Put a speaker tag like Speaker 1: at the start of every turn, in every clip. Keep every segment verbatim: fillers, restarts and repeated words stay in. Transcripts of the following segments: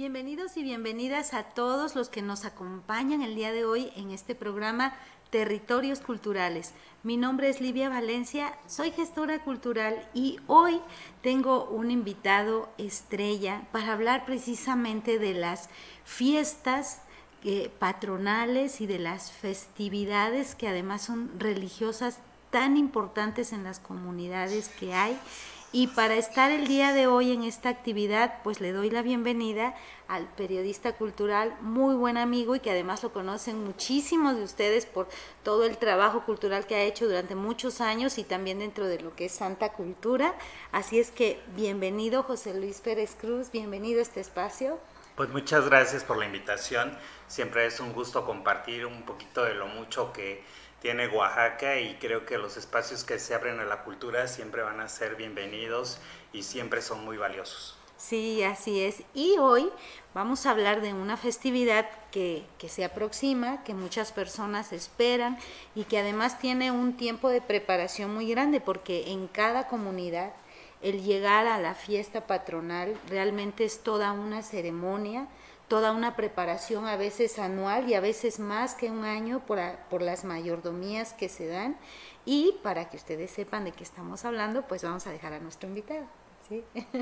Speaker 1: Bienvenidos y bienvenidas a todos los que nos acompañan el día de hoy en este programa Territorios Culturales. Mi nombre es Livia Valencia, soy gestora cultural y hoy tengo un invitado estrella para hablar precisamente de las fiestas eh, patronales y de las festividades que además son religiosas tan importantes en las comunidades que hay. Y para estar el día de hoy en esta actividad, pues le doy la bienvenida al periodista cultural, muy buen amigo y que además lo conocen muchísimos de ustedes por todo el trabajo cultural que ha hecho durante muchos años y también dentro de lo que es Santa Cultura. Así es que bienvenido José Luis Pérez Cruz, bienvenido a este espacio.
Speaker 2: Pues muchas gracias por la invitación, siempre es un gusto compartir un poquito de lo mucho que tiene Oaxaca y creo que los espacios que se abren a la cultura siempre van a ser bienvenidos y siempre son muy valiosos.
Speaker 1: Sí, así es. Y hoy vamos a hablar de una festividad que, que se aproxima, que muchas personas esperan y que además tiene un tiempo de preparación muy grande porque en cada comunidad el llegar a la fiesta patronal realmente es toda una ceremonia, toda una preparación a veces anual y a veces más que un año por, a, por las mayordomías que se dan. Y para que ustedes sepan de qué estamos hablando, pues vamos a dejar a nuestro invitado. ¿Sí?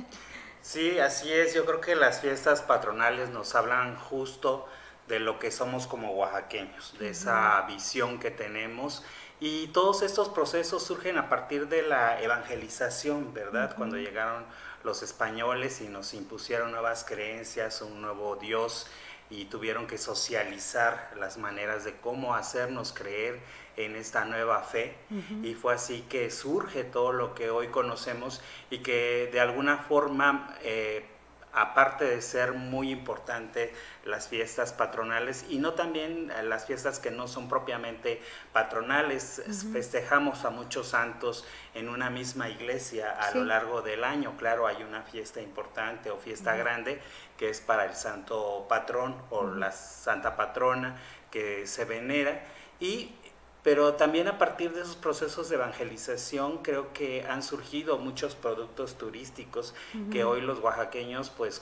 Speaker 2: Sí, así es. Yo creo que las fiestas patronales nos hablan justo de lo que somos como oaxaqueños, de uh-huh. esa visión que tenemos. Y todos estos procesos surgen a partir de la evangelización, ¿verdad? Uh-huh. Cuando llegaron los españoles y nos impusieron nuevas creencias, un nuevo Dios y tuvieron que socializar las maneras de cómo hacernos creer en esta nueva fe. Uh-huh. Y fue así que surge todo lo que hoy conocemos y que de alguna forma, eh, aparte de ser muy importante las fiestas patronales y no también las fiestas que no son propiamente patronales, uh-huh. festejamos a muchos santos en una misma iglesia a sí. lo largo del año. Claro, hay una fiesta importante o fiesta uh-huh. grande que es para el santo patrón o uh-huh. la santa patrona que se venera, y pero también a partir de esos procesos de evangelización creo que han surgido muchos productos turísticos uh-huh. que hoy los oaxaqueños pues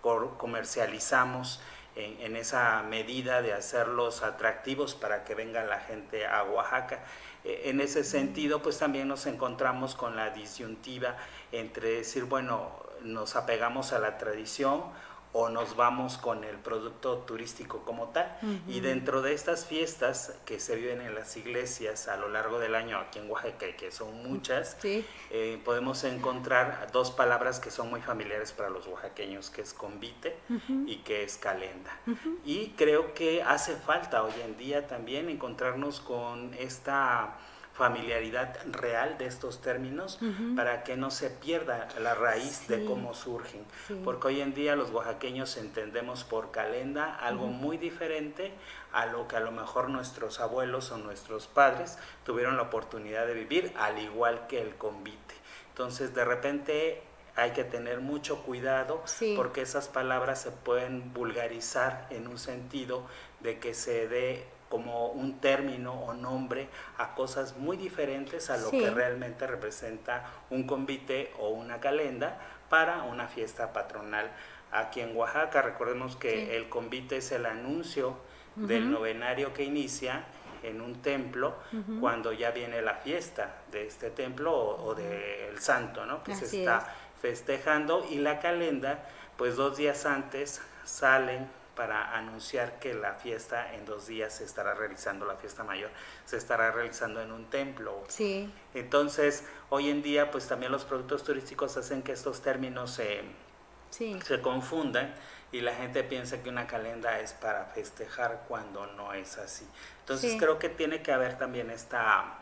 Speaker 2: comercializamos en, en esa medida de hacerlos atractivos para que venga la gente a Oaxaca. Eh, en ese sentido pues también nos encontramos con la disyuntiva entre decir, bueno, nos apegamos a la tradición o nos vamos con el producto turístico como tal. Uh-huh. Y dentro de estas fiestas que se viven en las iglesias a lo largo del año aquí en Oaxaca, que son muchas, sí. eh, podemos encontrar dos palabras que son muy familiares para los oaxaqueños, que es convite uh-huh. y que es calenda. Uh-huh. Y creo que hace falta hoy en día también encontrarnos con esta familiaridad real de estos términos uh-huh. para que no se pierda la raíz sí. de cómo surgen, sí. porque hoy en día los oaxaqueños entendemos por calenda algo uh-huh. muy diferente a lo que a lo mejor nuestros abuelos o nuestros padres tuvieron la oportunidad de vivir, al igual que el convite. Entonces de repente hay que tener mucho cuidado sí. porque esas palabras se pueden vulgarizar en un sentido de que se dé como un término o nombre a cosas muy diferentes a lo sí. que realmente representa un convite o una calenda para una fiesta patronal. Aquí en Oaxaca, recordemos que sí. el convite es el anuncio uh-huh. del novenario que inicia en un templo uh-huh. cuando ya viene la fiesta de este templo o, o del santo, ¿no? que Así se está es. festejando, y la calenda, pues dos días antes salen para anunciar que la fiesta en dos días se estará realizando, la fiesta mayor se estará realizando en un templo.
Speaker 1: Sí.
Speaker 2: Entonces, hoy en día, pues también los productos turísticos hacen que estos términos se, sí. se confundan y la gente piensa que una calenda es para festejar cuando no es así. Entonces, sí. creo que tiene que haber también esta,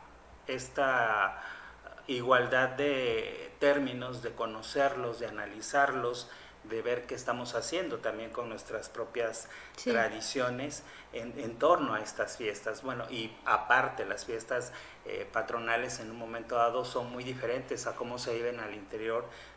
Speaker 2: esta igualdad de términos, de conocerlos, de analizarlos, de ver qué estamos haciendo también con nuestras propias sí. tradiciones en, en torno a estas fiestas. Bueno, y aparte las fiestas eh, patronales en un momento dado son muy diferentes a cómo se viven al interior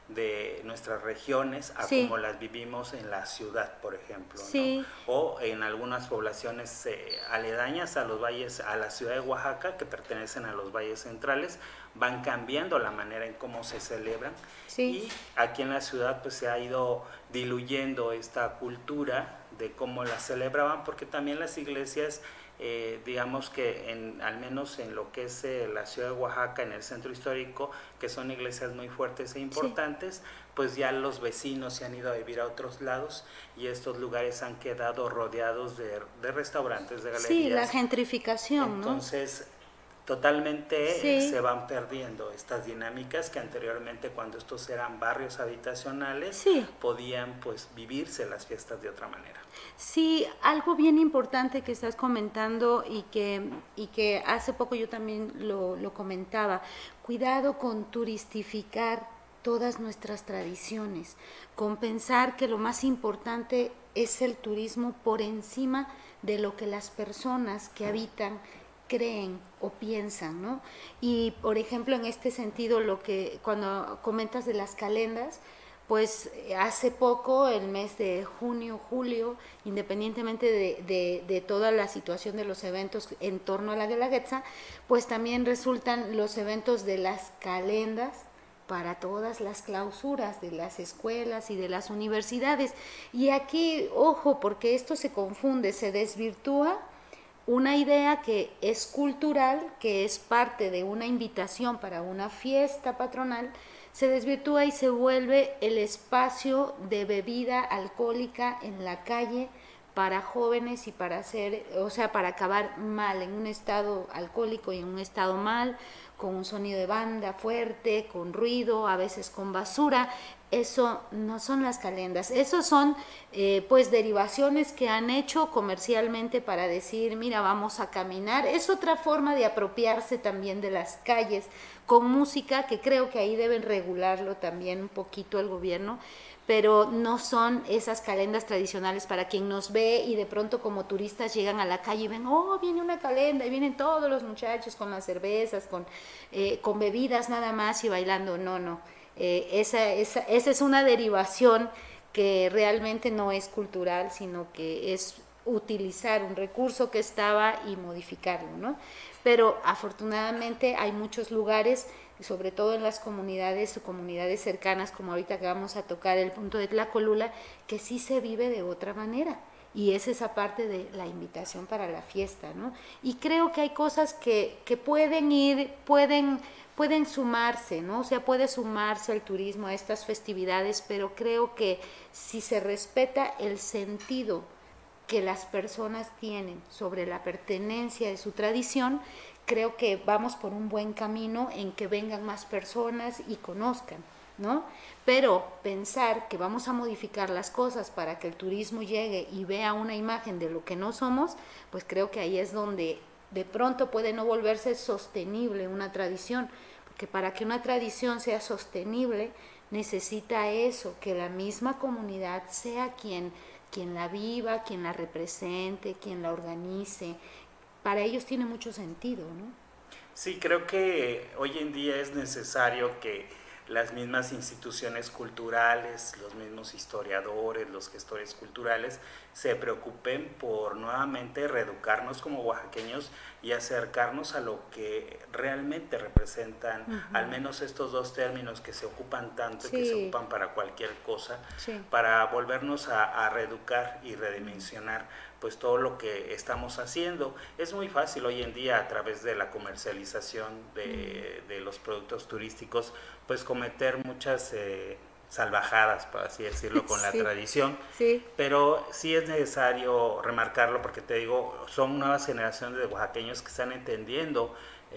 Speaker 2: de nuestras regiones a
Speaker 1: sí.
Speaker 2: como las vivimos en la ciudad, por ejemplo,
Speaker 1: sí.
Speaker 2: ¿no? O en algunas poblaciones eh, aledañas a los valles, a la ciudad de Oaxaca, que pertenecen a los valles centrales, van cambiando la manera en cómo se celebran,
Speaker 1: sí.
Speaker 2: y aquí en la ciudad pues se ha ido diluyendo esta cultura de cómo la celebraban, porque también las iglesias, Eh, digamos que en, al menos en lo que es eh, la ciudad de Oaxaca, en el centro histórico, que son iglesias muy fuertes e importantes, sí. pues ya los vecinos se han ido a vivir a otros lados y estos lugares han quedado rodeados de, de restaurantes, de galerías.
Speaker 1: Sí, la gentrificación,
Speaker 2: Entonces, ¿no? Totalmente
Speaker 1: sí.
Speaker 2: se van perdiendo estas dinámicas que anteriormente, cuando estos eran barrios habitacionales,
Speaker 1: sí.
Speaker 2: podían pues vivirse las fiestas de otra manera.
Speaker 1: Sí, algo bien importante que estás comentando y que, y que hace poco yo también lo, lo comentaba, cuidado con turistificar todas nuestras tradiciones, con pensar que lo más importante es el turismo por encima de lo que las personas que habitan creen o piensan, ¿no? Y por ejemplo, en este sentido, lo que cuando comentas de las calendas, pues hace poco, el mes de junio, julio, independientemente de, de, de toda la situación de los eventos en torno a la Guelaguetza, pues también resultan los eventos de las calendas para todas las clausuras de las escuelas y de las universidades. Y aquí, ojo, porque esto se confunde, se desvirtúa una idea que es cultural, que es parte de una invitación para una fiesta patronal, se desvirtúa y se vuelve el espacio de bebida alcohólica en la calle para jóvenes y para hacer, o sea, para acabar mal, en un estado alcohólico y en un estado mal, con un sonido de banda fuerte, con ruido, a veces con basura. Eso no son las calendas, eso son eh, pues derivaciones que han hecho comercialmente para decir, mira, vamos a caminar. Es otra forma de apropiarse también de las calles con música, que creo que ahí deben regularlo también un poquito el gobierno, pero no son esas calendas tradicionales para quien nos ve y de pronto como turistas llegan a la calle y ven, oh, viene una calenda y vienen todos los muchachos con las cervezas, con, eh, con bebidas nada más y bailando. No, no. Eh, esa, esa, esa es una derivación que realmente no es cultural, sino que es utilizar un recurso que estaba y modificarlo, ¿no? Pero afortunadamente hay muchos lugares, sobre todo en las comunidades o comunidades cercanas, como ahorita que vamos a tocar el punto de Tlacolula, que sí se vive de otra manera. Y es esa parte de la invitación para la fiesta, ¿no? Y creo que hay cosas que, que pueden ir, pueden... pueden sumarse, ¿no? O sea, puede sumarse el turismo a estas festividades, pero creo que si se respeta el sentido que las personas tienen sobre la pertenencia de su tradición, creo que vamos por un buen camino en que vengan más personas y conozcan, ¿no? Pero pensar que vamos a modificar las cosas para que el turismo llegue y vea una imagen de lo que no somos, pues creo que ahí es donde de pronto puede no volverse sostenible una tradición, porque para que una tradición sea sostenible necesita eso, que la misma comunidad sea quien, quien la viva, quien la represente, quien la organice. Para ellos tiene mucho sentido, ¿no?
Speaker 2: Sí, creo que hoy en día es necesario que las mismas instituciones culturales, los mismos historiadores, los gestores culturales, se preocupen por nuevamente reeducarnos como oaxaqueños y acercarnos a lo que realmente representan, uh-huh. al menos estos dos términos que se ocupan tanto, sí. que se ocupan para cualquier cosa, sí. para volvernos a, a reeducar y redimensionar pues todo lo que estamos haciendo. Es muy fácil hoy en día, a través de la comercialización de, de los productos turísticos, pues cometer muchas eh, salvajadas, por así decirlo, con la sí, tradición, sí. pero sí es necesario remarcarlo, porque te digo, son nuevas generaciones de oaxaqueños que están entendiendo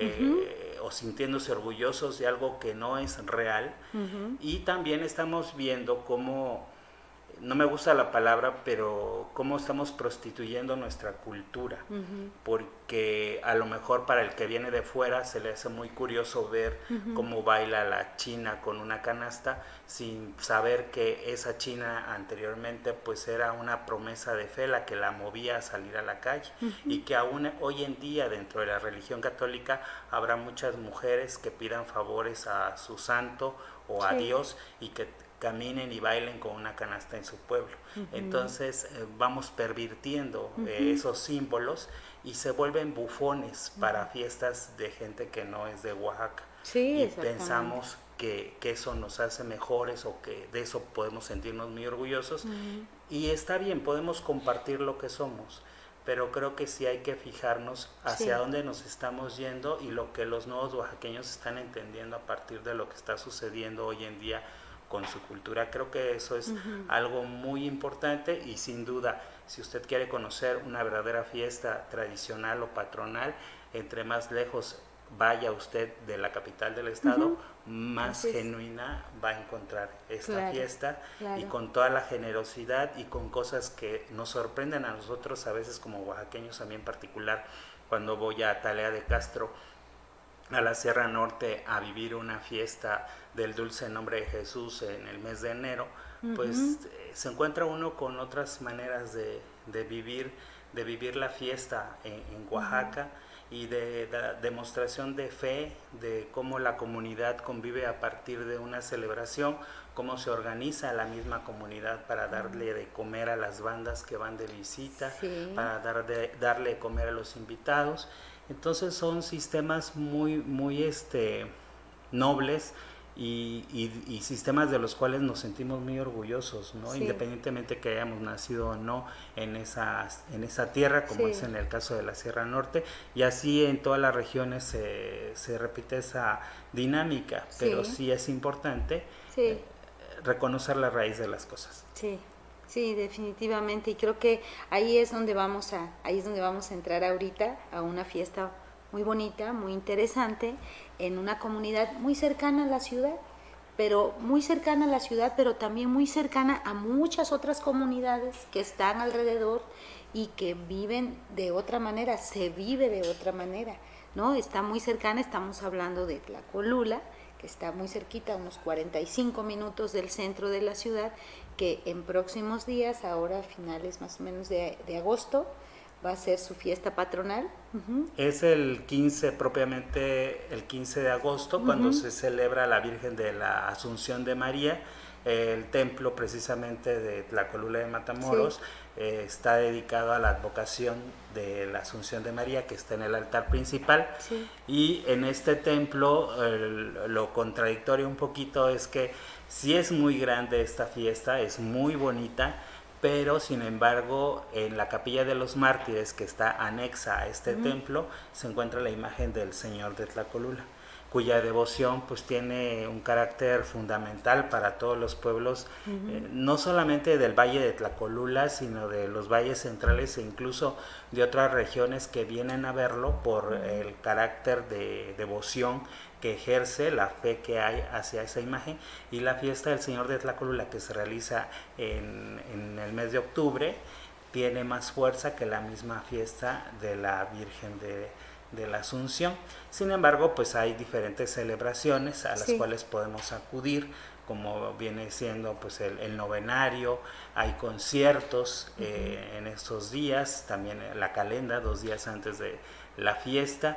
Speaker 2: eh, uh-huh. o sintiéndose orgullosos de algo que no es real, uh-huh. y también estamos viendo cómo no me gusta la palabra, pero cómo estamos prostituyendo nuestra cultura, uh-huh. porque a lo mejor para el que viene de fuera se le hace muy curioso ver uh-huh. cómo baila la china con una canasta, sin saber que esa china anteriormente pues era una promesa de fe la que la movía a salir a la calle, uh-huh. y que aún hoy en día dentro de la religión católica habrá muchas mujeres que pidan favores a su santo o a sí. Dios y que caminen y bailen con una canasta en su pueblo. Uh-huh. Entonces eh, vamos pervirtiendo uh-huh. eh, esos símbolos y se vuelven bufones uh-huh. para fiestas de gente que no es de Oaxaca.
Speaker 1: Sí,
Speaker 2: y pensamos que, que eso nos hace mejores o que de eso podemos sentirnos muy orgullosos. Uh-huh. Y está bien, podemos compartir lo que somos, pero creo que sí hay que fijarnos hacia sí. dónde nos estamos yendo y lo que los nuevos oaxaqueños están entendiendo a partir de lo que está sucediendo hoy en día con su cultura. Creo que eso es uh-huh. algo muy importante y sin duda, si usted quiere conocer una verdadera fiesta tradicional o patronal, entre más lejos vaya usted de la capital del estado, uh-huh. más Así genuina es. va a encontrar esta claro, fiesta claro. y con toda la generosidad y con cosas que nos sorprenden a nosotros a veces como oaxaqueños, a mí en particular, cuando voy a Talea de Castro, a la Sierra Norte, a vivir una fiesta del Dulce Nombre de Jesús en el mes de enero, uh-huh. pues eh, se encuentra uno con otras maneras de, de vivir de vivir la fiesta en, en Oaxaca uh-huh. y de, de demostración de fe, de cómo la comunidad convive a partir de una celebración, cómo se organiza la misma comunidad para darle de comer a las bandas que van de visita, sí. para dar de, darle de comer a los invitados. Entonces son sistemas muy, muy este, nobles y, y, y sistemas de los cuales nos sentimos muy orgullosos, ¿no? Sí. Independientemente que hayamos nacido o no en esa, en esa tierra, como sí. es en el caso de la Sierra Norte, y así en todas las regiones se, se repite esa dinámica, sí. pero sí es importante sí. eh, reconocer la raíz de las cosas.
Speaker 1: Sí. Sí, definitivamente, y creo que ahí es donde vamos a, ahí es donde vamos a entrar ahorita a una fiesta muy bonita, muy interesante, en una comunidad muy cercana a la ciudad, pero muy cercana a la ciudad, pero también muy cercana a muchas otras comunidades que están alrededor y que viven de otra manera, se vive de otra manera, ¿no? Está muy cercana, estamos hablando de Tlacolula, que está muy cerquita, unos cuarenta y cinco minutos del centro de la ciudad, que en próximos días, ahora a finales más o menos de, de agosto, va a ser su fiesta patronal.
Speaker 2: Uh-huh. Es el quince, propiamente el quince de agosto, uh-huh. cuando se celebra la Virgen de la Asunción de María. El templo precisamente de Tlacolula de Matamoros sí. eh, está dedicado a la advocación de la Asunción de María, que está en el altar principal, sí. y en este templo el, lo contradictorio un poquito es que sí es muy grande esta fiesta, es muy bonita, pero sin embargo en la Capilla de los Mártires, que está anexa a este uh-huh. templo, se encuentra la imagen del Señor de Tlacolula, cuya devoción pues tiene un carácter fundamental para todos los pueblos, uh-huh. eh, no solamente del Valle de Tlacolula, sino de los valles centrales e incluso de otras regiones que vienen a verlo por uh-huh. el carácter de devoción que ejerce, la fe que hay hacia esa imagen. Y la fiesta del Señor de Tlacolula, que se realiza en, en el mes de octubre, tiene más fuerza que la misma fiesta de la Virgen de de la Asunción. Sin embargo, pues hay diferentes celebraciones a las sí. cuales podemos acudir, como viene siendo pues el, el novenario, hay conciertos uh-huh. eh, en estos días, también la calenda, dos días antes de la fiesta,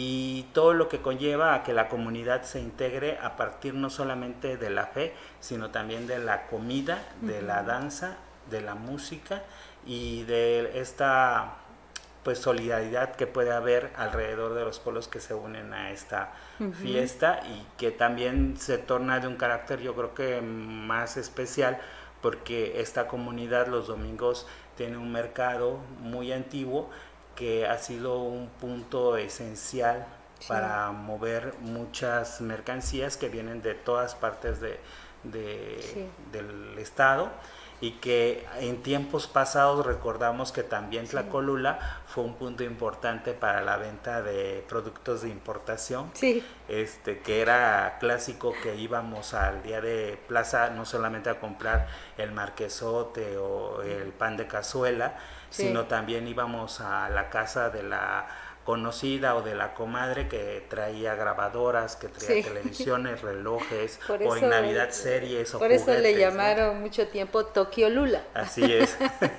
Speaker 2: y todo lo que conlleva a que la comunidad se integre a partir no solamente de la fe, sino también de la comida, uh-huh. de la danza, de la música y de esta pues solidaridad que puede haber alrededor de los pueblos que se unen a esta uh-huh. fiesta, y que también se torna de un carácter yo creo que más especial, porque esta comunidad los domingos tiene un mercado muy antiguo que ha sido un punto esencial sí. para mover muchas mercancías que vienen de todas partes de, de, sí. del estado. y que en tiempos pasados recordamos que también Tlacolula sí. fue un punto importante para la venta de productos de importación,
Speaker 1: sí.
Speaker 2: este, que era clásico que íbamos al día de plaza no solamente a comprar el marquesote o el pan de cazuela, sí. sino también íbamos a la casa de la conocida o de la comadre que traía grabadoras, que traía sí. televisiones, relojes, eso, o en Navidad series o
Speaker 1: por
Speaker 2: juguetes.
Speaker 1: Por eso le llamaron, ¿no?, mucho tiempo Tokiolula.
Speaker 2: Así es.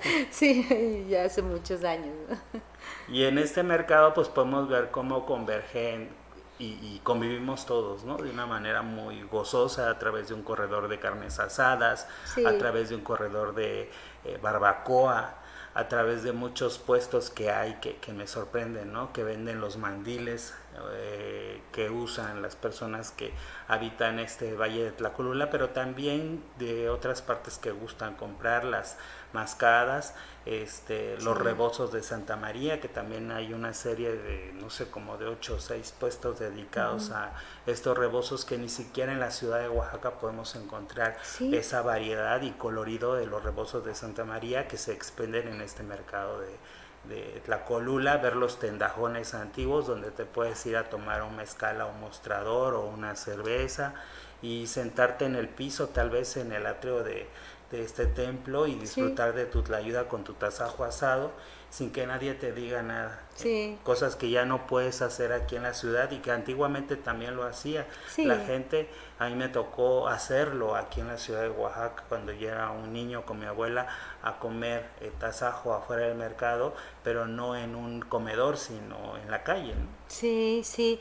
Speaker 1: Sí, ya hace muchos años.
Speaker 2: Y en este mercado pues podemos ver cómo convergen y, y convivimos todos, ¿no? De una manera muy gozosa a través de un corredor de carnes asadas, sí. a través de un corredor de eh, barbacoa, a través de muchos puestos que hay que, que me sorprenden, ¿no? Que venden los mandiles eh, que usan las personas que habitan este valle de Tlacolula, pero también de otras partes que gustan comprar las mascadas, este, sí. los rebozos de Santa María, que también hay una serie de, no sé, como de ocho o seis puestos dedicados uh-huh. a estos rebozos que ni siquiera en la ciudad de Oaxaca podemos encontrar sí. esa variedad y colorido de los rebozos de Santa María que se expenden en este mercado de, de Tlacolula, ver los tendajones antiguos donde te puedes ir a tomar un mezcal a un mostrador o una cerveza y sentarte en el piso, tal vez en el atrio de, de este templo y disfrutar sí. de tu tlayuda con tu tasajo asado sin que nadie te diga nada.
Speaker 1: Sí.
Speaker 2: Cosas que ya no puedes hacer aquí en la ciudad y que antiguamente también lo hacía. Sí. La gente, a mí me tocó hacerlo aquí en la ciudad de Oaxaca cuando yo era un niño con mi abuela a comer eh, tasajo afuera del mercado, pero no en un comedor, sino en la calle, ¿no?
Speaker 1: Sí, sí.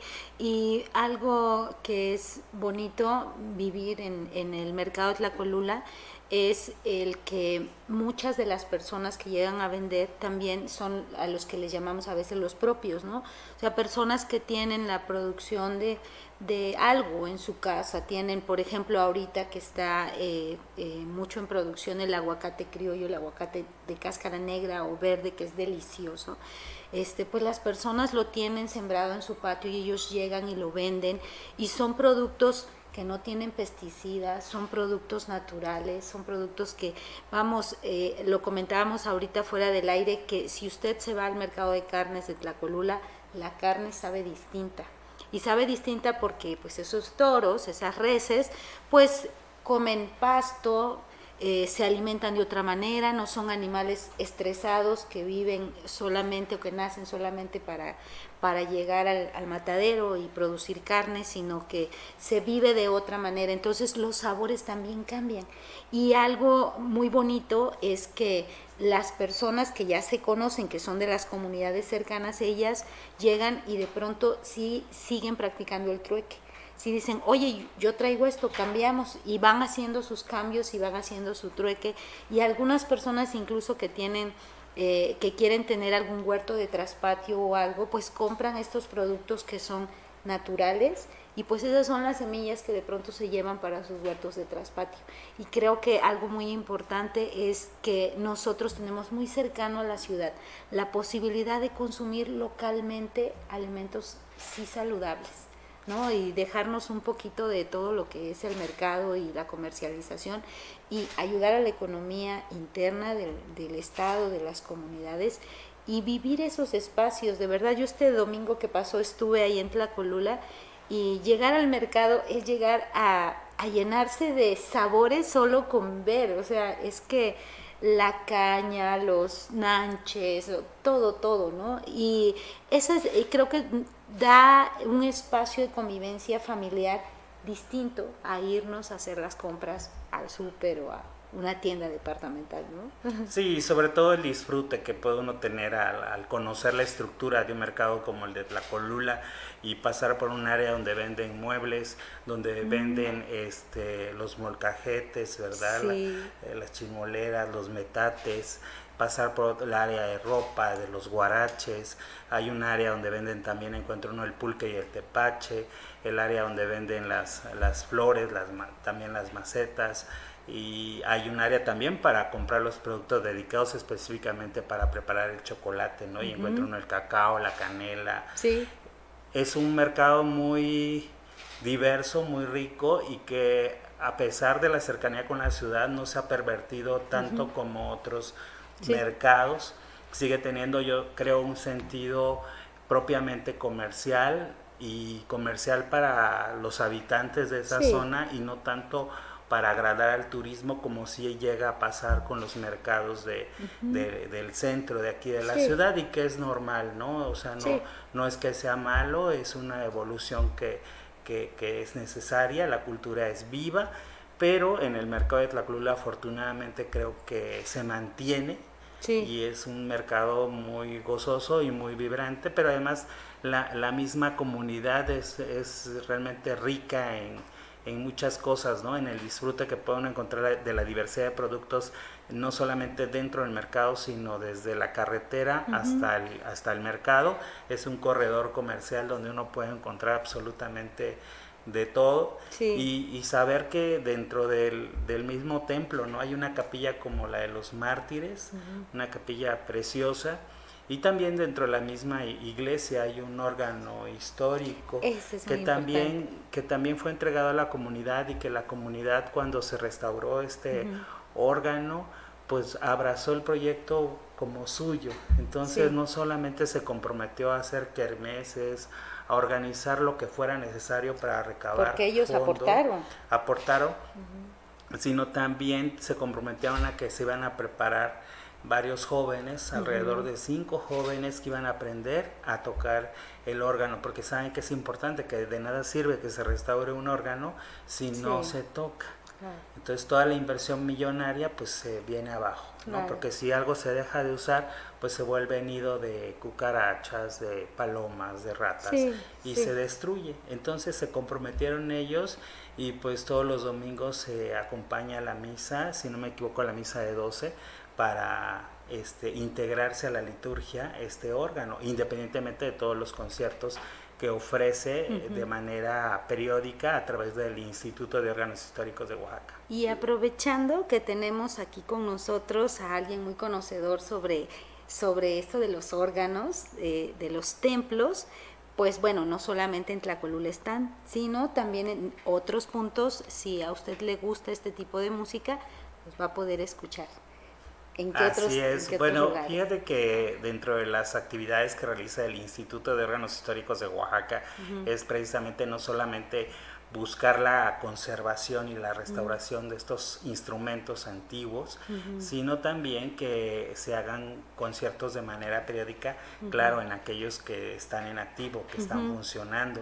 Speaker 1: Y algo que es bonito vivir en, en el mercado de Tlacolula es el que muchas de las personas que llegan a vender también son a los que les llamamos a veces los propios, ¿no? O sea, personas que tienen la producción de, de algo en su casa, tienen, por ejemplo, ahorita que está eh, eh, mucho en producción el aguacate criollo, el aguacate de cáscara negra o verde, que es delicioso. Este, pues las personas lo tienen sembrado en su patio y ellos llegan y lo venden y son productos que no tienen pesticidas, son productos naturales, son productos que, vamos, eh, lo comentábamos ahorita fuera del aire, que si usted se va al mercado de carnes de Tlacolula, la carne sabe distinta. Y sabe distinta porque pues esos toros, esas reses, pues comen pasto, eh, se alimentan de otra manera, no son animales estresados que viven solamente o que nacen solamente para, para llegar al, al matadero y producir carne, sino que se vive de otra manera. Entonces los sabores también cambian. Y algo muy bonito es que las personas que ya se conocen, que son de las comunidades cercanas, ellas llegan y de pronto sí siguen practicando el trueque. Si dicen, oye, yo traigo esto, cambiamos, y van haciendo sus cambios y van haciendo su trueque, y algunas personas incluso que tienen, eh, que quieren tener algún huerto de traspatio o algo, pues compran estos productos que son naturales, y pues esas son las semillas que de pronto se llevan para sus huertos de traspatio. Y creo que algo muy importante es que nosotros tenemos muy cercano a la ciudad la posibilidad de consumir localmente alimentos sí saludables, ¿no? Y dejarnos un poquito de todo lo que es el mercado y la comercialización y ayudar a la economía interna del, del estado, de las comunidades, y vivir esos espacios. De verdad, yo este domingo que pasó estuve ahí en Tlacolula y llegar al mercado es llegar a, a llenarse de sabores solo con ver, o sea, es que la caña, los nanches, todo, todo, ¿no? Y eso es, creo que da un espacio de convivencia familiar distinto a irnos a hacer las compras al súper o a una tienda departamental, ¿no?
Speaker 2: Sí, sobre todo el disfrute que puede uno tener al, al conocer la estructura de un mercado como el de Tlacolula y pasar por un área donde venden muebles, donde mm. venden este los molcajetes, ¿verdad? Sí. La, las chimoleras, los metates, pasar por el área de ropa, de los guaraches. Hay un área donde venden también, encuentro uno el pulque y el tepache, el área donde venden las, las flores, las, también las macetas, y hay un área también para comprar los productos dedicados específicamente para preparar el chocolate, ¿no? Y uh-huh. encuentro uno el cacao, la canela.
Speaker 1: Sí.
Speaker 2: Es un mercado muy diverso, muy rico y que a pesar de la cercanía con la ciudad, no se ha pervertido tanto uh-huh. como otros sí. mercados. Sigue teniendo, yo creo, un sentido propiamente comercial y comercial para los habitantes de esa sí. zona y no tanto para agradar al turismo como si llega a pasar con los mercados de, uh-huh. de, del centro de aquí de la sí. ciudad, y que es normal, ¿no? O sea, no, sí. no es que sea malo, es una evolución que, que, que es necesaria, la cultura es viva, pero en el mercado de Tlacolula afortunadamente creo que se mantiene sí. y es un mercado muy gozoso y muy vibrante, pero además la, la misma comunidad es, es realmente rica en en muchas cosas, ¿no? En el disfrute que pueden encontrar de la diversidad de productos, no solamente dentro del mercado, sino desde la carretera uh-huh. hasta el, hasta el mercado. Es un corredor comercial donde uno puede encontrar absolutamente de todo sí. y, y saber que dentro del, del mismo templo, ¿no? Hay una capilla como la de los mártires, uh-huh. una capilla preciosa. Y también dentro de la misma iglesia hay un órgano histórico que también, que también fue entregado a la comunidad, y que la comunidad, cuando se restauró este uh-huh. órgano, pues abrazó el proyecto como suyo. Entonces sí. no solamente se comprometió a hacer kermeses, a organizar lo que fuera necesario para recabar
Speaker 1: porque ellos fondo, aportaron
Speaker 2: aportaron uh-huh. sino también se comprometieron a que se iban a preparar varios jóvenes, alrededor uh-huh. de cinco jóvenes que iban a aprender a tocar el órgano, porque saben que es importante, que de nada sirve que se restaure un órgano si sí. no se toca. Claro. Entonces toda la inversión millonaria pues se viene abajo, ¿no? Claro. Porque si algo se deja de usar, pues se vuelve nido de cucarachas, de palomas, de ratas sí, y sí. se destruye. Entonces se comprometieron ellos, y pues todos los domingos se acompaña a la misa, si no me equivoco a la misa de doce, para este, integrarse a la liturgia este órgano, independientemente de todos los conciertos que ofrece uh-huh. de manera periódica a través del Instituto de Órganos Históricos de Oaxaca.
Speaker 1: Y aprovechando que tenemos aquí con nosotros a alguien muy conocedor sobre, sobre esto de los órganos, eh, de los templos, pues bueno, no solamente en Tlacolula están, sino también en otros puntos. Si a usted le gusta este tipo de música, pues va a poder escuchar. ¿En qué
Speaker 2: Así
Speaker 1: otros,
Speaker 2: es.
Speaker 1: en qué
Speaker 2: bueno,
Speaker 1: otros
Speaker 2: fíjate que dentro de las actividades que realiza el Instituto de Órganos Históricos de Oaxaca uh-huh. es precisamente no solamente buscar la conservación y la restauración uh-huh. de estos instrumentos antiguos, uh-huh. sino también que se hagan conciertos de manera periódica, uh-huh. claro, en aquellos que están en activo, que uh-huh. están funcionando.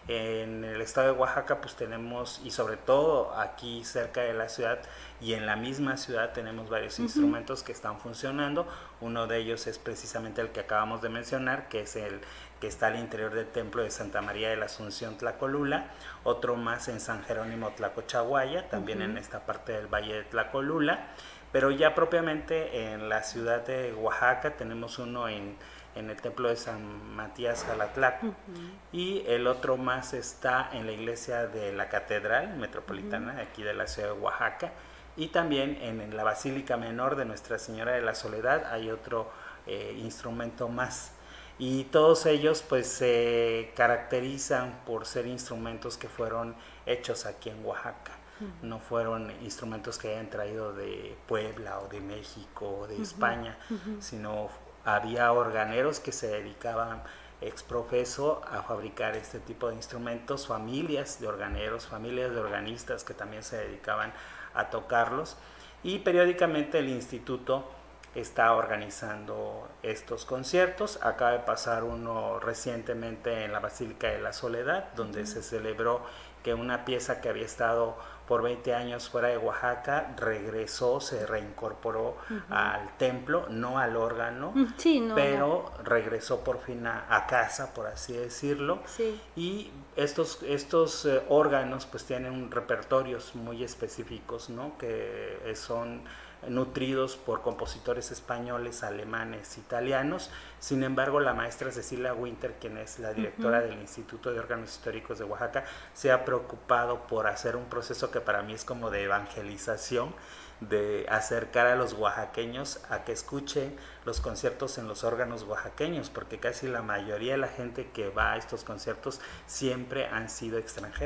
Speaker 2: En el estado de Oaxaca pues tenemos, y sobre todo aquí cerca de la ciudad y en la misma ciudad, tenemos varios uh-huh. instrumentos que están funcionando. Uno de ellos es precisamente el que acabamos de mencionar, que es el que está al interior del templo de Santa María de la Asunción, Tlacolula. Otro más en San Jerónimo, Tlacochahuaya, también uh-huh. en esta parte del Valle de Tlacolula. Pero ya propiamente en la ciudad de Oaxaca tenemos uno en en el templo de San Matías Jalatlaco, uh-huh. y el otro más está en la iglesia de la Catedral Metropolitana, uh-huh. aquí de la ciudad de Oaxaca, y también en, en la Basílica Menor de Nuestra Señora de la Soledad hay otro eh, instrumento más, y todos ellos pues se caracterizan por ser instrumentos que fueron hechos aquí en Oaxaca. Uh-huh. No fueron instrumentos que hayan traído de Puebla o de México o de uh-huh. España, uh-huh. sino había organeros que se dedicaban exprofeso a fabricar este tipo de instrumentos, familias de organeros, familias de organistas que también se dedicaban a tocarlos, y periódicamente el instituto está organizando estos conciertos. Acaba de pasar uno recientemente en la Basílica de la Soledad, donde uh-huh. se celebró que una pieza que había estado por veinte años fuera de Oaxaca regresó, se reincorporó uh-huh. al templo, no al órgano,
Speaker 1: sí, no,
Speaker 2: pero no. regresó por fin a, a casa, por así decirlo.
Speaker 1: Sí.
Speaker 2: Y estos, estos eh, órganos pues tienen repertorios muy específicos, ¿no? Que eh, son nutridos por compositores españoles, alemanes, italianos. Sin embargo, la maestra Cecilia Winter, quien es la directora uh-huh. del Instituto de Órganos Históricos de Oaxaca, se ha preocupado por hacer un proceso que para mí es como de evangelización, de acercar a los oaxaqueños a que escuchen los conciertos en los órganos oaxaqueños, porque casi la mayoría de la gente que va a estos conciertos siempre han sido extranjeros.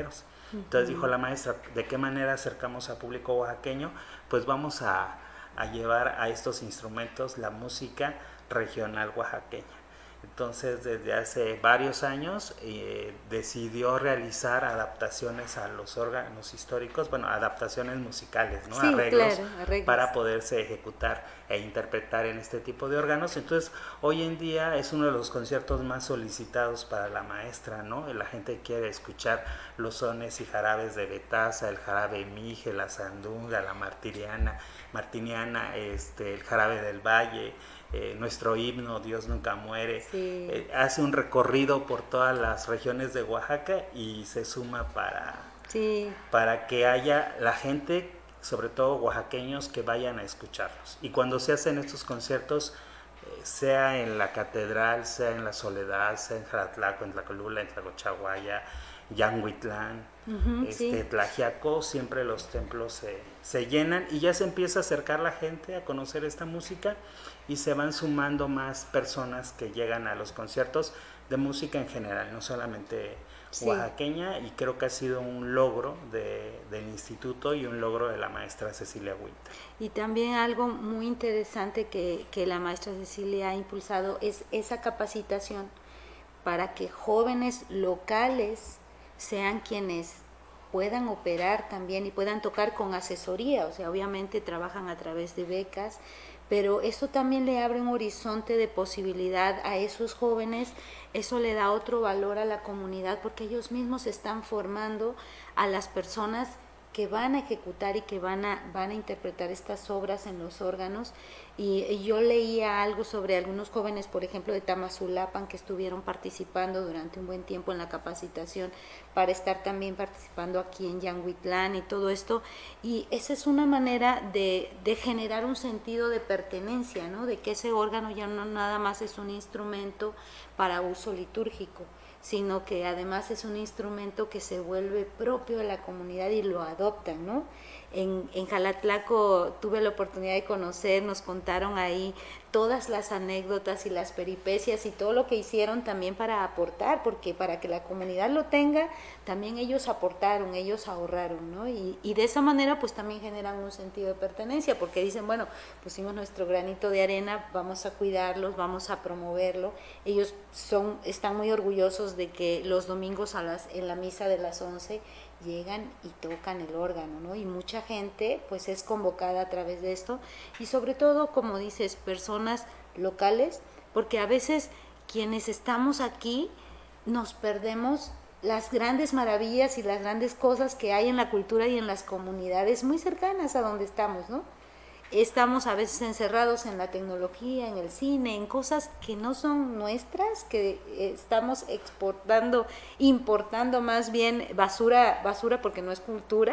Speaker 2: Entonces dijo la maestra, ¿de qué manera acercamos al público oaxaqueño? Pues vamos a, a llevar a estos instrumentos la música regional oaxaqueña. Entonces, desde hace varios años eh, decidió realizar adaptaciones a los órganos históricos, bueno, adaptaciones musicales, ¿no?
Speaker 1: Sí,
Speaker 2: arreglos,
Speaker 1: claro, arreglos
Speaker 2: para poderse ejecutar e interpretar en este tipo de órganos. Entonces, hoy en día es uno de los conciertos más solicitados para la maestra, ¿no? La gente quiere escuchar los sones y jarabes de Betaza, el jarabe Mije, la sandunga, la martiriana, martiniana, este, el jarabe del Valle. Eh, nuestro himno Dios nunca muere,
Speaker 1: sí.
Speaker 2: eh, hace un recorrido por todas las regiones de Oaxaca y se suma para,
Speaker 1: sí.
Speaker 2: para que haya la gente, sobre todo oaxaqueños, que vayan a escucharlos. Y cuando se hacen estos conciertos, eh, sea en la catedral, sea en la Soledad, sea en Jaratlaco, en Tlacolula, en Tlacochahuaya, Yanguitlán,
Speaker 1: uh-huh,
Speaker 2: este,
Speaker 1: sí.
Speaker 2: Tlaxiaco, siempre los templos se, se llenan y ya se empieza a acercar la gente a conocer esta música y se van sumando más personas que llegan a los conciertos de música en general, no solamente sí. oaxaqueña, y creo que ha sido un logro de, del instituto y un logro de la maestra Cecilia Winter.
Speaker 1: Y también algo muy interesante que, que la maestra Cecilia ha impulsado es esa capacitación para que jóvenes locales sean quienes puedan operar también y puedan tocar con asesoría, o sea, obviamente trabajan a través de becas, pero eso también le abre un horizonte de posibilidad a esos jóvenes, eso le da otro valor a la comunidad porque ellos mismos están formando a las personas que van a ejecutar y que van a, van a interpretar estas obras en los órganos. Y, y yo leía algo sobre algunos jóvenes, por ejemplo, de Tamazulapan, que estuvieron participando durante un buen tiempo en la capacitación para estar también participando aquí en Yanguitlán y todo esto. Y esa es una manera de, de generar un sentido de pertenencia, ¿no? De que ese órgano ya no nada más es un instrumento para uso litúrgico, sino que además es un instrumento que se vuelve propio de la comunidad y lo adoptan, ¿no? En, en Jalatlaco tuve la oportunidad de conocer, nos contaron ahí todas las anécdotas y las peripecias y todo lo que hicieron también para aportar, porque para que la comunidad lo tenga, también ellos aportaron, ellos ahorraron, ¿no? Y, y de esa manera pues también generan un sentido de pertenencia, porque dicen, bueno, pusimos nuestro granito de arena, vamos a cuidarlos, vamos a promoverlo. Ellos son, están muy orgullosos de que los domingos a las, en la misa de las once llegan y tocan el órgano, ¿no? Y mucha gente pues es convocada a través de esto y sobre todo, como dices, personas locales, porque a veces quienes estamos aquí nos perdemos las grandes maravillas y las grandes cosas que hay en la cultura y en las comunidades muy cercanas a donde estamos, ¿no? Estamos a veces encerrados en la tecnología, en el cine, en cosas que no son nuestras, que estamos exportando, importando más bien basura, basura porque no es cultura,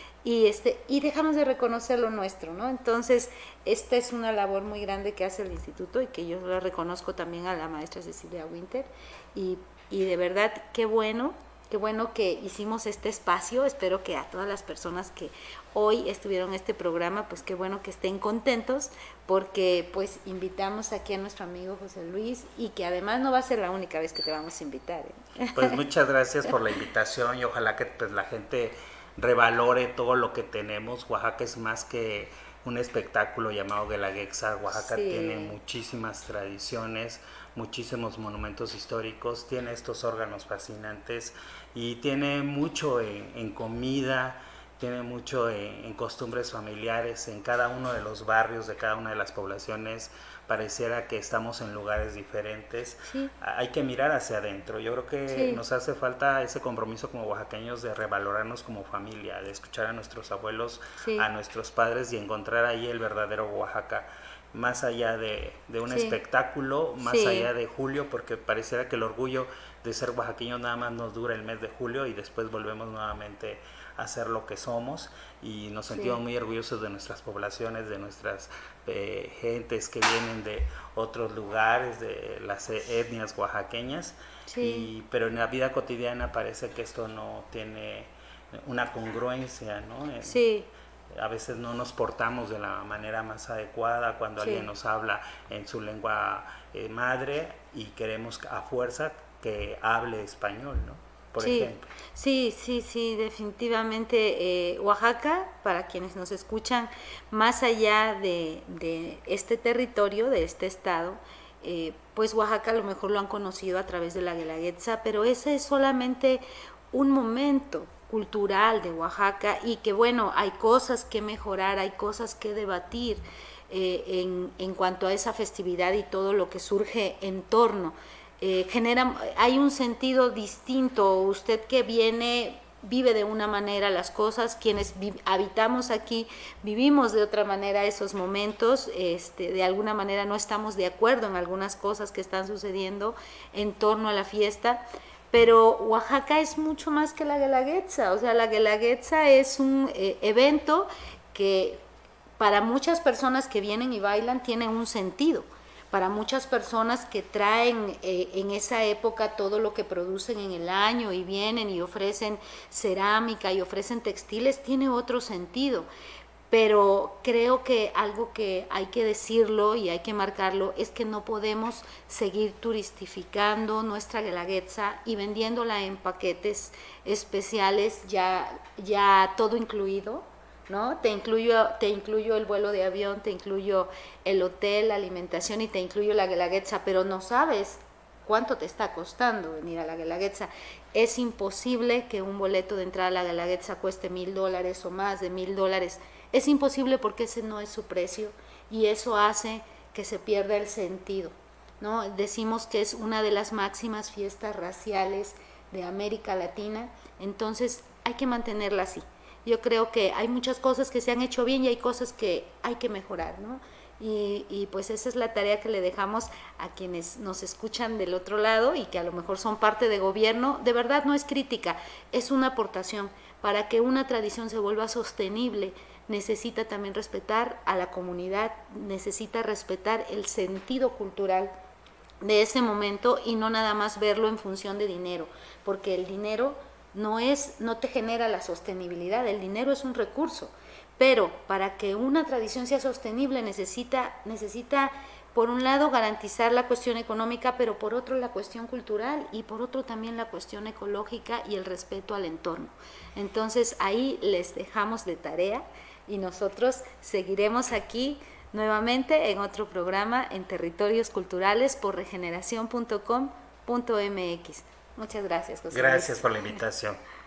Speaker 1: y este y dejamos de reconocer lo nuestro, ¿no? Entonces, esta es una labor muy grande que hace el instituto y que yo la reconozco también a la maestra Cecilia Winter, y, y de verdad, qué bueno. Qué bueno que hicimos este espacio, espero que a todas las personas que hoy estuvieron en este programa, pues qué bueno que estén contentos, porque pues invitamos aquí a nuestro amigo José Luis y que además no va a ser la única vez que te vamos a invitar, ¿eh?
Speaker 2: Pues muchas gracias por la invitación y ojalá que pues la gente revalore todo lo que tenemos. Oaxaca es más que un espectáculo llamado Guelaguetza. Oaxaca sí. tiene muchísimas tradiciones, muchísimos monumentos históricos, tiene estos órganos fascinantes y tiene mucho en, en comida, tiene mucho en, en costumbres familiares, en cada uno de los barrios, de cada una de las poblaciones, pareciera que estamos en lugares diferentes. Sí. Hay que mirar hacia adentro. Yo creo que sí. nos hace falta ese compromiso como oaxaqueños de revalorarnos como familia, de escuchar a nuestros abuelos, sí. a nuestros padres y encontrar ahí el verdadero Oaxaca. Más allá de, de un sí. espectáculo, más sí. allá de julio, porque pareciera que el orgullo de ser oaxaqueño nada más nos dura el mes de julio y después volvemos nuevamente a ser lo que somos y nos sentimos sí. muy orgullosos de nuestras poblaciones, de nuestras eh, gentes que vienen de otros lugares, de las etnias oaxaqueñas, sí. y, pero en la vida cotidiana parece que esto no tiene una congruencia, ¿no? En,
Speaker 1: sí.
Speaker 2: A veces no nos portamos de la manera más adecuada cuando sí. alguien nos habla en su lengua eh, madre y queremos a fuerza que hable español, ¿no? por
Speaker 1: sí,
Speaker 2: ejemplo.
Speaker 1: Sí, sí, sí, definitivamente eh, Oaxaca, para quienes nos escuchan, más allá de, de este territorio, de este estado, eh, pues Oaxaca a lo mejor lo han conocido a través de la Guelaguetza, pero ese es solamente un momento cultural de Oaxaca y que bueno, hay cosas que mejorar, hay cosas que debatir eh, en, en cuanto a esa festividad y todo lo que surge en torno. Eh, genera, hay un sentido distinto, usted que viene vive de una manera las cosas, quienes habitamos aquí vivimos de otra manera esos momentos, este, de alguna manera no estamos de acuerdo en algunas cosas que están sucediendo en torno a la fiesta, pero Oaxaca es mucho más que la Guelaguetza, o sea, la Guelaguetza es un eh, evento que para muchas personas que vienen y bailan tiene un sentido. Para muchas personas que traen eh, en esa época todo lo que producen en el año y vienen y ofrecen cerámica y ofrecen textiles, tiene otro sentido. Pero creo que algo que hay que decirlo y hay que marcarlo es que no podemos seguir turistificando nuestra Guelaguetza y vendiéndola en paquetes especiales, ya, ya todo incluido, ¿no? Te incluyo, te incluyo el vuelo de avión, te incluyo el hotel, la alimentación y te incluyo la Guelaguetza, pero no sabes cuánto te está costando venir a la Guelaguetza. Es imposible que un boleto de entrada a la Guelaguetza cueste mil dólares o más de mil dólares. Es imposible porque ese no es su precio y eso hace que se pierda el sentido, ¿no? Decimos que es una de las máximas fiestas raciales de América Latina, entonces hay que mantenerla así. Yo creo que hay muchas cosas que se han hecho bien y hay cosas que hay que mejorar, ¿no? Y, y pues esa es la tarea que le dejamos a quienes nos escuchan del otro lado y que a lo mejor son parte de gobierno. De verdad no es crítica, es una aportación. Para que una tradición se vuelva sostenible, necesita también respetar a la comunidad, necesita respetar el sentido cultural de ese momento y no nada más verlo en función de dinero, porque el dinero no es, no te genera la sostenibilidad, el dinero es un recurso, pero para que una tradición sea sostenible necesita, necesita por un lado garantizar la cuestión económica, pero por otro la cuestión cultural y por otro también la cuestión ecológica y el respeto al entorno. Entonces ahí les dejamos de tarea y nosotros seguiremos aquí nuevamente en otro programa en Territorios Culturales por regeneración punto com punto m x. Muchas gracias, José Luis.
Speaker 2: Gracias por la invitación.